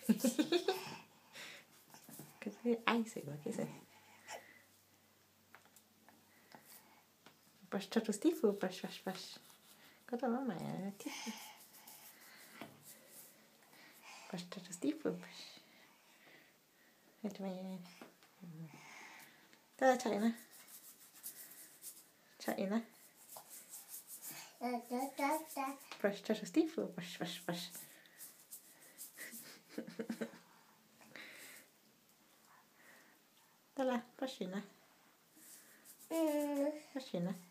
Cái icy quá cái gì. Brush turtle stifu, brush. Có tao nói mẹ thích. Brush turtle stifu, brush. Hết mày. Ta chạy nè. Chạy nè. Brush turtle stifu, brush. Dala, brush nè. Brush nè.